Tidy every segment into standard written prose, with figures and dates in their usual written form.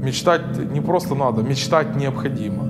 Мечтать не просто надо, мечтать необходимо.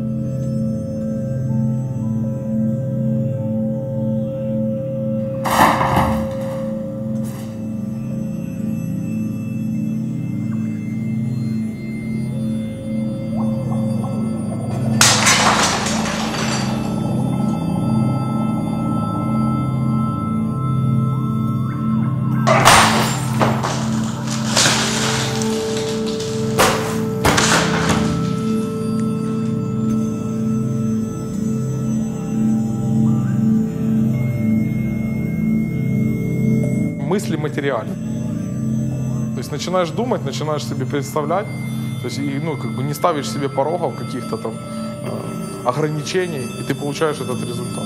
Мысли материальны. То есть начинаешь думать, начинаешь себе представлять, то есть, ну, как бы не ставишь себе порогов, каких-то там ограничений, и ты получаешь этот результат.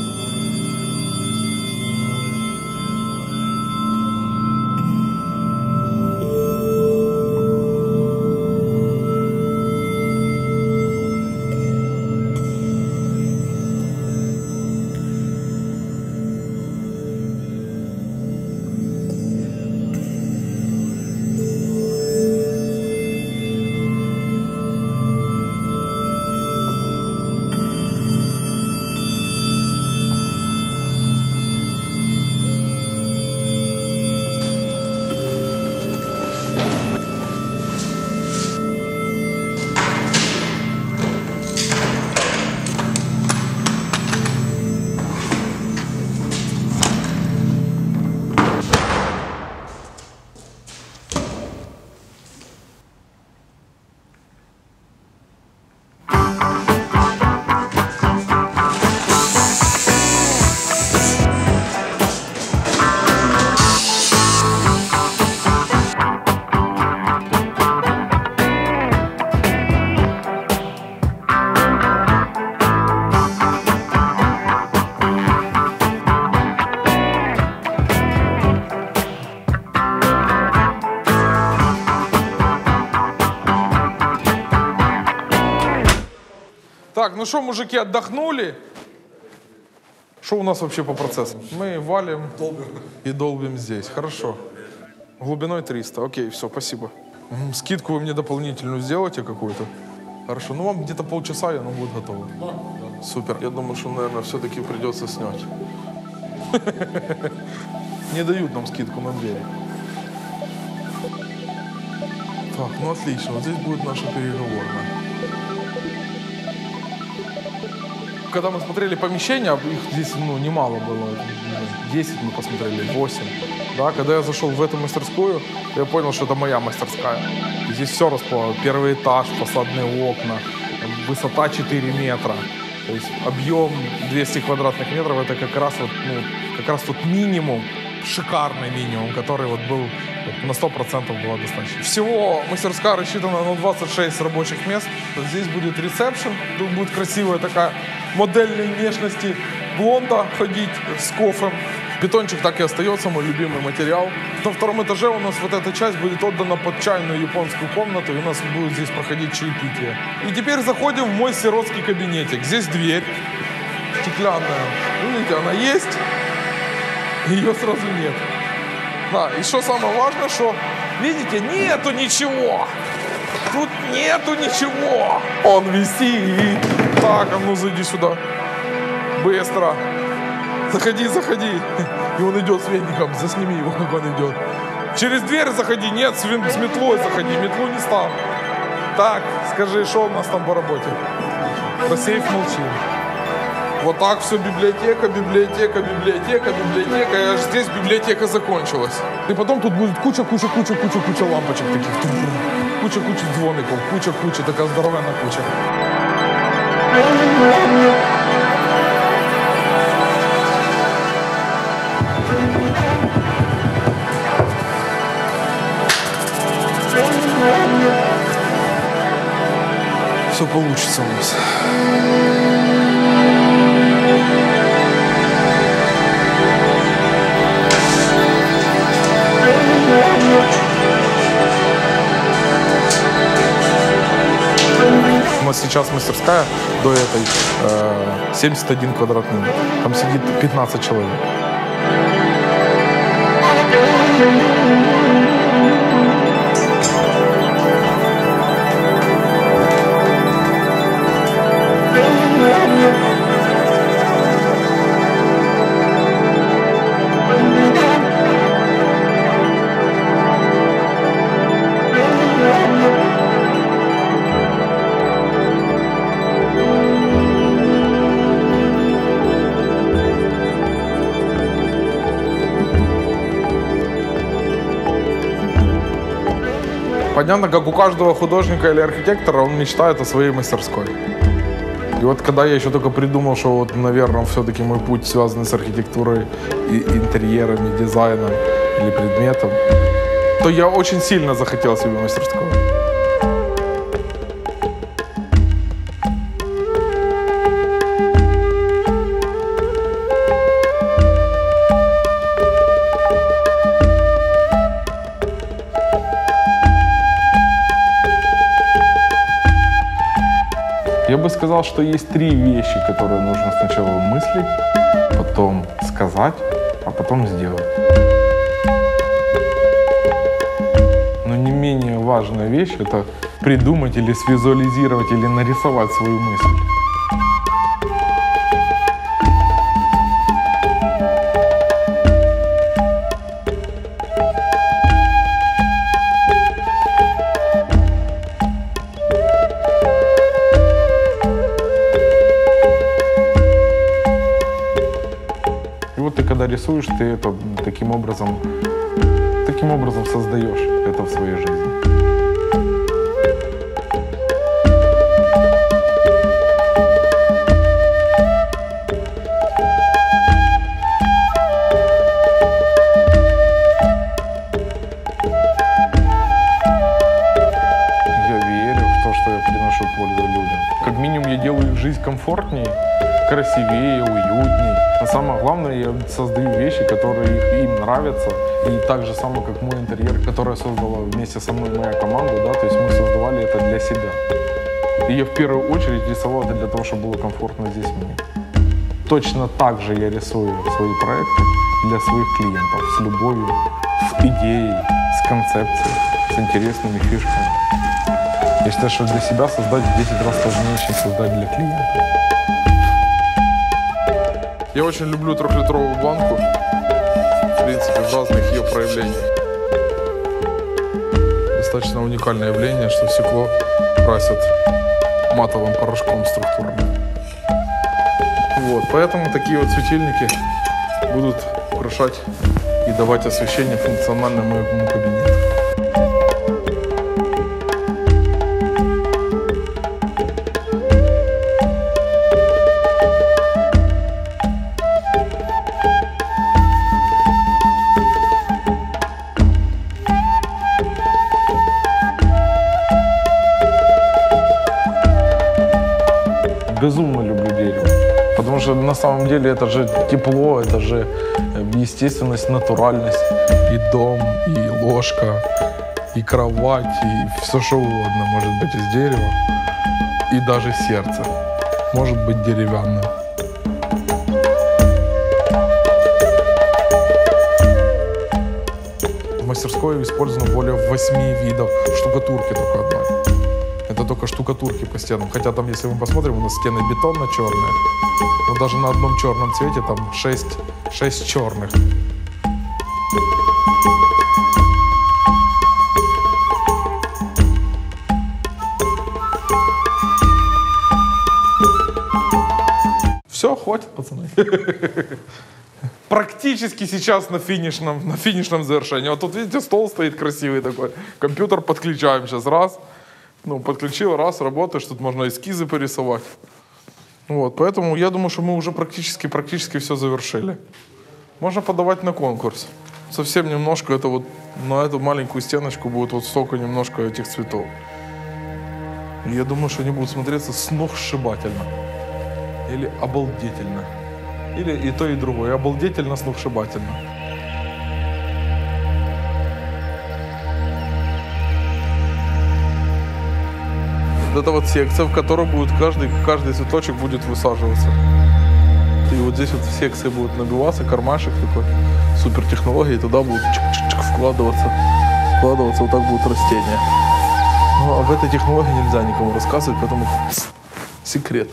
Так, ну что, мужики, отдохнули? Что у нас вообще по процессу? Мы валим и долбим здесь. Хорошо. Глубиной 300. Окей, все, спасибо. Скидку вы мне дополнительную сделаете какую-то? Хорошо. Ну, вам где-то полчаса, и оно будет готово. Да. Супер. Я думаю, что, наверное, все-таки придется снять. Не дают нам скидку на двери. Так, ну отлично. Вот здесь будет наша переговорная. Когда мы смотрели помещения, их здесь немало было, 10 мы посмотрели, 8. Да, когда я зашел в эту мастерскую, я понял, что это моя мастерская. И здесь все расположено. Первый этаж, фасадные окна, высота 4 метра. То есть объем 200 квадратных метров, это как раз тот минимум, шикарный минимум, который вот был на 100% было достаточно. Всего мастерская рассчитана на 26 рабочих мест. Здесь будет ресепшн, тут будет красивая такая модельной внешности блонда ходить с кофем. Бетончик так и остается, мой любимый материал. На втором этаже у нас вот эта часть будет отдана под чайную японскую комнату, и у нас будет здесь проходить чаепитие. И теперь заходим в мой сиротский кабинетик. Здесь дверь стеклянная. Видите, она есть, ее сразу нет. Да, и что самое важное, что, видите, нету ничего. Тут нету ничего. Он висит. Так, а ну зайди сюда. Быстро. Заходи, заходи. И он идет с веником. Засними его, как он идет. Через дверь заходи. Нет, с метлой заходи. Метлу не стал. Так, скажи, что у нас там по работе? Про сейф молчим. Вот так все, библиотека, библиотека, библиотека, библиотека. И аж здесь библиотека закончилась. И потом тут будет куча лампочек таких. Куча дзвоников, куча, такая здоровенная куча. Все получится у нас. У нас сейчас мастерская до этой 71 квадратный метр. Там сидит 15 человек. Понятно, как у каждого художника или архитектора, он мечтает о своей мастерской. И вот когда я еще только придумал, что вот, наверное, все-таки мой путь связан с архитектурой, и интерьером, и дизайном или предметом, то я очень сильно захотел себе мастерскую. Я бы сказал, что есть 3 вещи, которые нужно сначала мыслить, потом сказать, а потом сделать. Но не менее важная вещь — это придумать или свизуализировать, или нарисовать свою мысль. И вот ты, когда рисуешь, ты это таким образом создаешь это в своей жизни. Я верю в то, что я приношу пользу людям. Как минимум, я делаю их жизнь комфортнее, красивее, уютнее. Но самое главное, я создаю вещи, которые им нравятся. И так же самое, как мой интерьер, который создала вместе со мной моя команда, да, то есть мы создавали это для себя. И я в первую очередь рисовал это для того, чтобы было комфортно здесь мне. Точно так же я рисую свои проекты для своих клиентов, с любовью, с идеей, с концепцией, с интересными фишками. Я считаю, что для себя создать в 10 раз сложнее, чем создать для клиента. Я очень люблю 3-литровую банку, в принципе, в разных ее проявлениях. Достаточно уникальное явление, что стекло красят матовым порошком структурным. Вот, поэтому такие вот светильники будут украшать и давать освещение функционально моему кабинету. Безумно люблю дерево, потому что на самом деле это же тепло, это же естественность, натуральность, и дом, и ложка, и кровать, и все что угодно может быть из дерева, и даже сердце может быть деревянным. В мастерской использовано более 8 видов штукатурки только одной. Это только штукатурки по стенам. Хотя там, если мы посмотрим, у нас стены бетонно-черные. Но даже на одном черном цвете там 6 черных. Все, хватит, пацаны. Практически сейчас на финишном завершении. Вот тут, видите, стол стоит красивый такой. Компьютер подключаем сейчас, раз. Ну, подключил, раз, работаешь, тут можно эскизы порисовать. Вот, поэтому я думаю, что мы уже практически все завершили. Можно подавать на конкурс. Совсем немножко, это вот на эту маленькую стеночку будет вот столько немножко этих цветов. И я думаю, что они будут смотреться сногсшибательно. Или обалдительно. Или и то, и другое. Обалдительно, сногсшибательно. Это вот секция, в которой будет каждый цветочек будет высаживаться. И вот здесь вот в секции будет набиваться кармашек такой, супер технологии, и туда будет вкладываться вот так будут растения. Но об этой технологии нельзя никому рассказывать, поэтому секрет.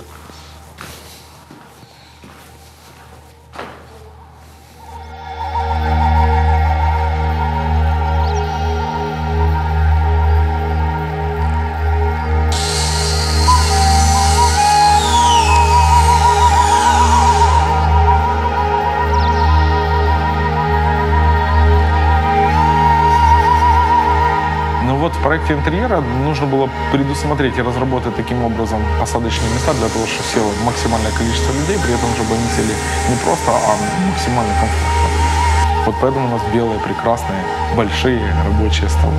вот в проекте интерьера нужно было предусмотреть и разработать таким образом посадочные места для того, чтобы село максимальное количество людей, при этом, чтобы они сели не просто, а максимально комфортно. Вот поэтому у нас белые, прекрасные, большие рабочие столы.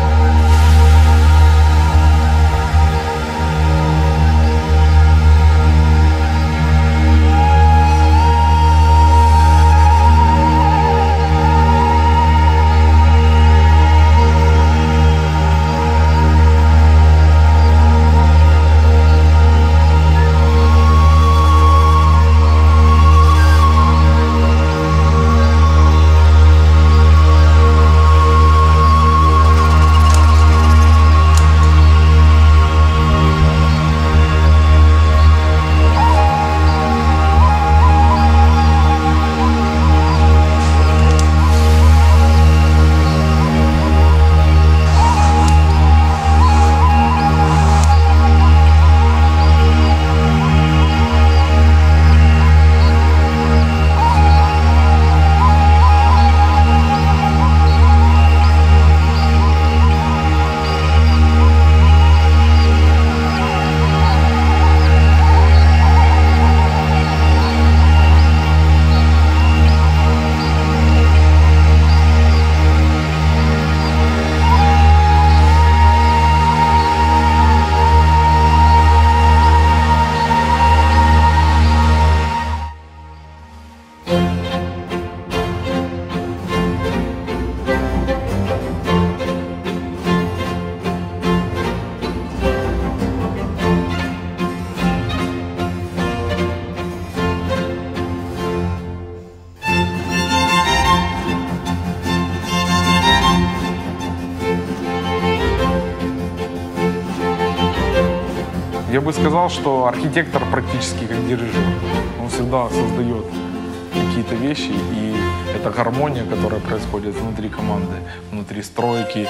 Я бы сказал, что архитектор практически как дирижер. Он всегда создает какие-то вещи, и это гармония, которая происходит внутри команды, внутри стройки,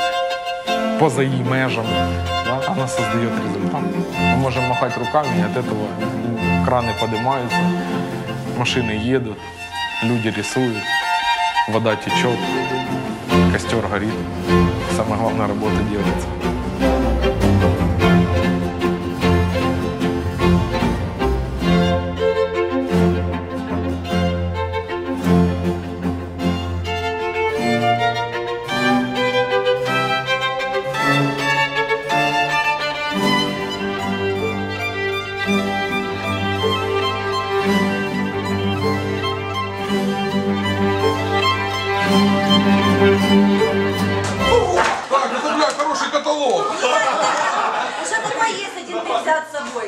поза и межам, да, она создает результат. Мы можем махать руками, и от этого краны поднимаются, машины едут, люди рисуют, вода течет, костер горит. Самая главная работа делается. Так, это, бля, хороший каталог. Уже такой есть, один взять с собой.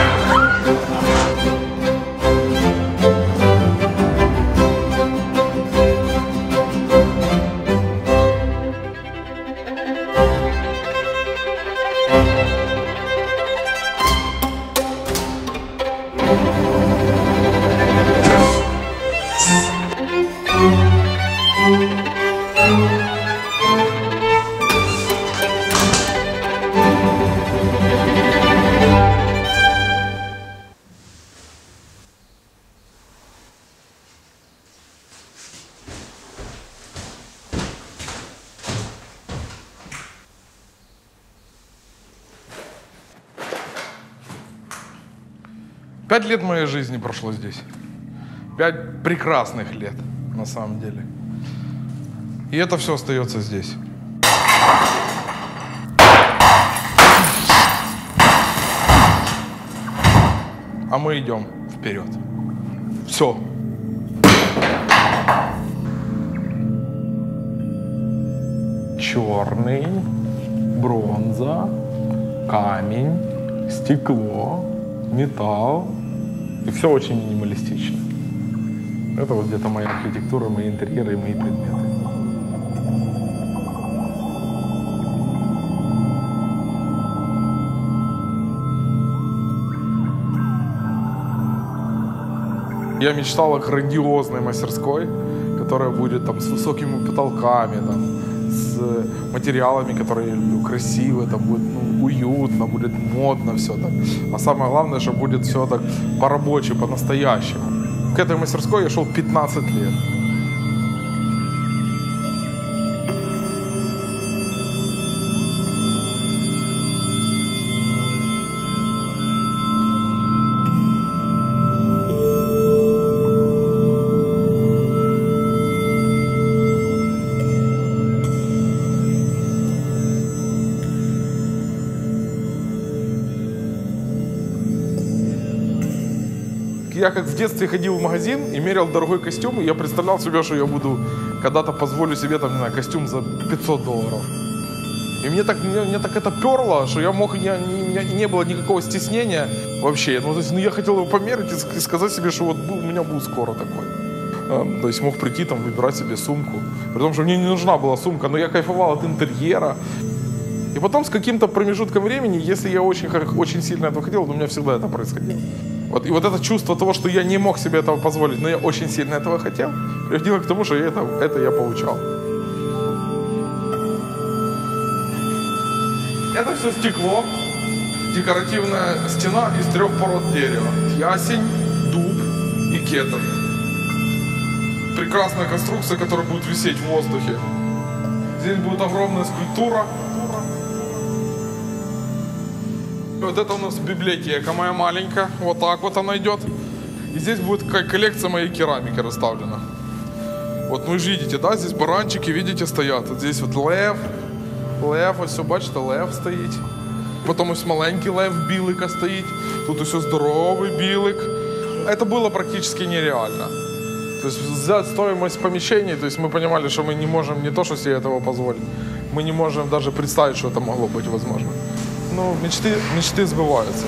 Пять лет моей жизни прошло здесь. 5 прекрасных лет, на самом деле. И это все остается здесь. А мы идем вперед. Все. Черный, бронза, камень, стекло, металл. И все очень минималистично. Это вот где-то моя архитектура, мои интерьеры и мои предметы. Я мечтал о грандиозной мастерской, которая будет там с высокими потолками, там, с материалами, которые я люблю, красивые, там будет уютно, будет модно все так. А самое главное, что будет все так по-рабочему, по-настоящему. К этой мастерской я шел 15 лет. я как в детстве ходил в магазин и мерял дорогой костюм, и я представлял себе, что я буду когда-то позволю себе там, не знаю, костюм за $500. И мне так это перло, что я мог, не было никакого стеснения вообще. Ну, то есть, я хотел его померить и сказать себе, что вот у меня будет скоро такой. То есть мог прийти там, выбирать себе сумку. При том, что мне не нужна была сумка, но я кайфовал от интерьера. И потом с каким-то промежутком времени, если я очень сильно этого хотел, то у меня всегда это происходило. И вот это чувство того, что я не мог себе этого позволить, но я очень сильно этого хотел, приводило к тому, что это я получал. Это все стекло, декоративная стена из 3 пород дерева. Ясень, дуб и кедр. Прекрасная конструкция, которая будет висеть в воздухе. Здесь будет огромная скульптура. Вот это у нас библиотека моя маленькая. Вот так вот она идет. И здесь будет коллекция моей керамики расставлена. Вот, ну и видите, да, здесь баранчики, видите, стоят. Вот здесь вот лев, ось все, бачите, лев стоїть. Потом ось маленький лев, білика стоїть. Тут ось здоровий білик. Это было практически нереально. То есть за стоимость помещений, то есть мы понимали, что мы не можем не то, что себе этого позволить, мы не можем даже представить, что это могло быть возможно. Ну, мечты сбываются.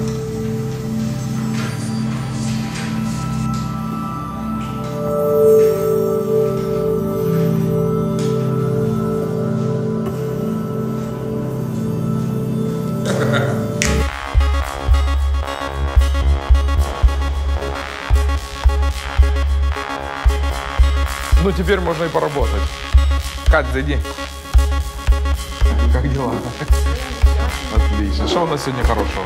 Ну, теперь можно и поработать. Кать, зайди. Как дела? Отлично. Что у нас сегодня хорошего?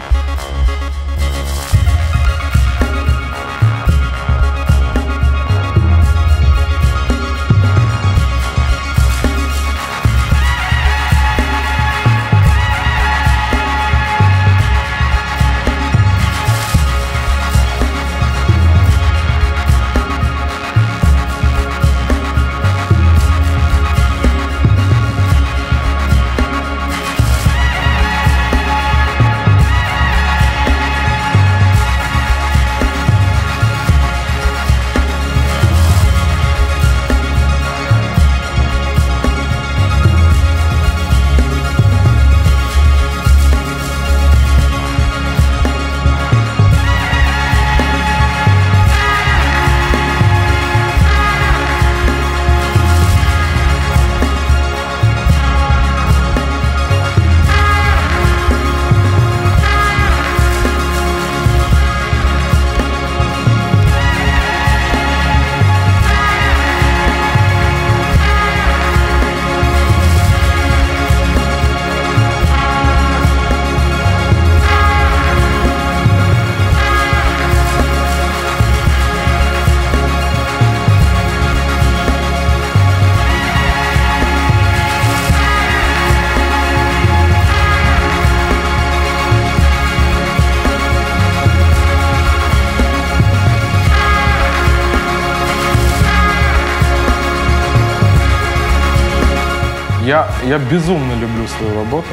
Я безумно люблю свою работу.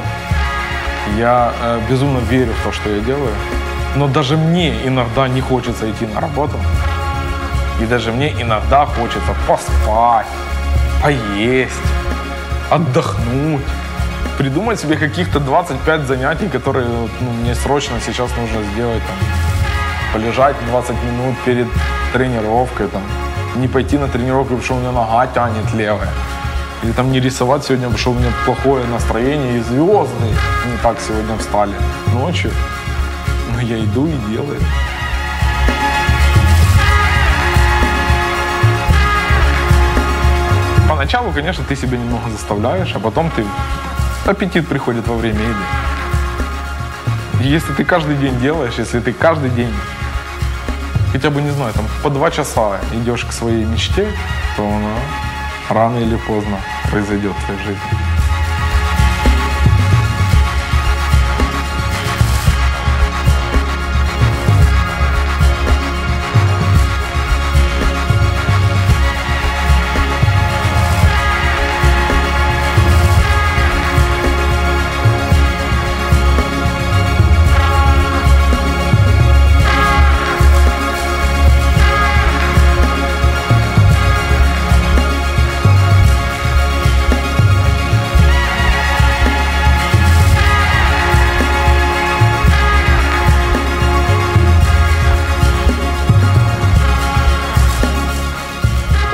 Я безумно верю в то, что я делаю. Но даже мне иногда не хочется идти на работу. И даже мне иногда хочется поспать, поесть, отдохнуть, придумать себе каких-то 25 занятий, которые мне срочно сейчас нужно сделать. Там, полежать 20 минут перед тренировкой, там, не пойти на тренировку, потому что у меня нога тянет левая. Или там не рисовать сегодня, потому что у меня плохое настроение, и звезды не так сегодня встали ночью. Но я иду и делаю. Поначалу, конечно, ты себя немного заставляешь, а потом аппетит приходит во время еды. И если ты каждый день делаешь, если ты каждый день хотя бы, не знаю, там, по 2 часа идешь к своей мечте, то она рано или поздно произойдет в твоей жизни.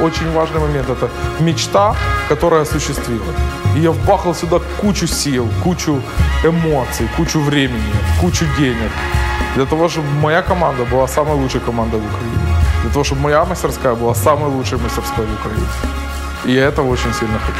очень важный момент. Это мечта, которая осуществилась. И я вбахал сюда кучу сил, кучу эмоций, кучу времени, кучу денег. Для того, чтобы моя команда была самой лучшей командой в Украине. Для того, чтобы моя мастерская была самой лучшей мастерской в Украине. И я этого очень сильно хочу.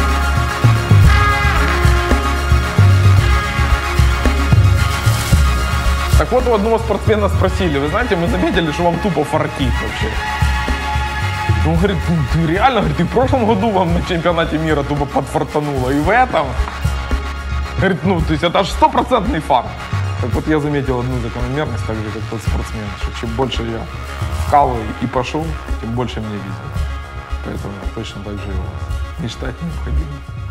Так вот, у одного спортсмена спросили, вы знаете, мы заметили, что вам тупо фартит вообще. Он говорит, ты реально, говорит, и в прошлом году вам на чемпионате мира тупо подфартануло, и в этом. Говорит, ну, то есть это аж 100% фарт. Так вот я заметил одну закономерность, так же, как тот спортсмен, что чем больше я вкалываю и пошел, тем больше мне видно. Поэтому точно так же и у вас. Мечтать необходимо.